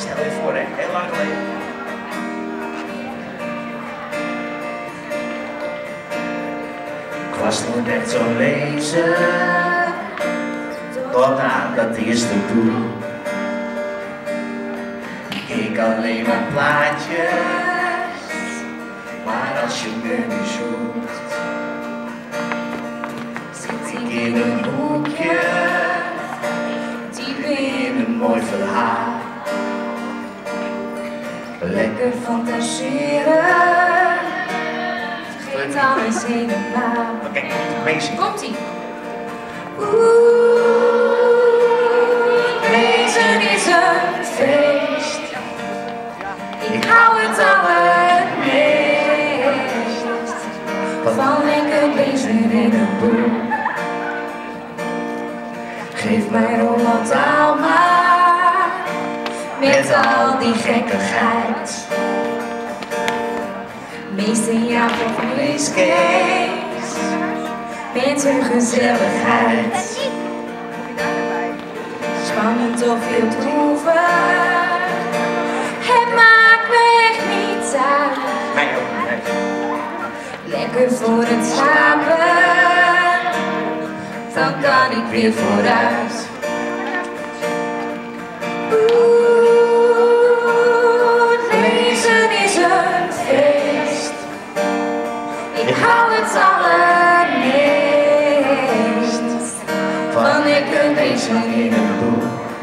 Stel je voor, hè? Heel lang geleden. Ik was nog net zo lezen, tot aan dat eerste boek. Ik keek alleen maar plaatjes, maar als je me nu zoekt, zit ik in een hoekje, diep in een mooi verhaal. Lekker fantaseren, vergeet alles helemaal. Oké, komt-ie. Lezen is een feest. Ik hou het allermeest van lekker lezen in een boek. Geef mij Roland taal maar, met al die gekkigheid. Meester Jaap of Kees, met hun gezelligheid. Spannend of heel droevig, het maakt me echt niet uit. Lekker voor het slapen, dan kan ik weer vooruit. Lezen is een feest. Ik hou het allermeest van lekker lezen in een boek.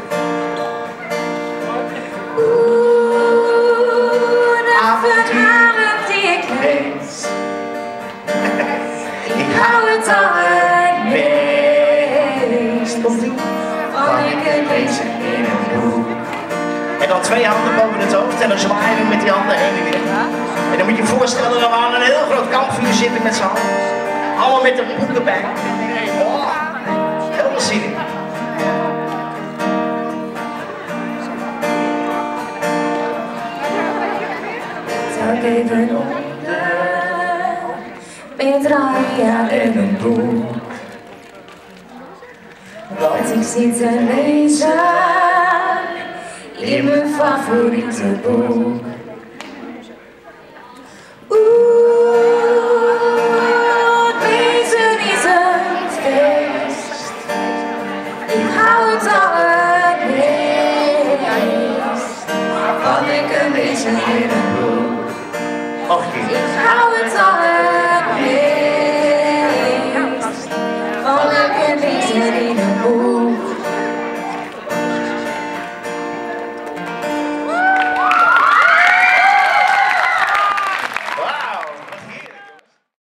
De verhalen die ik lees. Ik hou het allermeest van lekker lezen in een boek. En dan 2 handen boven het hoofd en dan zwaaien we met die handen heen en weer. En dan moet je je voorstellen dat we aan een heel groot kampvuur zitten met z'n allen. Allemaal met een boek erbij. Oh, heel veel zin in. Duik even onder, met Raya en een boek. Want ik zit te lezen in mijn favoriete boek. Lezen is een feest. Ik hou het allermeest van lekker lezen in een boek. Ik hou het allermeest.